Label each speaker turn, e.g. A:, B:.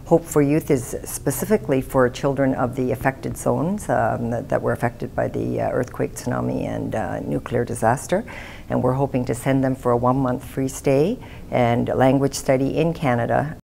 A: Hope for Youth is specifically for children of the affected zones that were affected by the earthquake, tsunami, and nuclear disaster. And we're hoping to send them for a 1-month free stay and language study in Canada.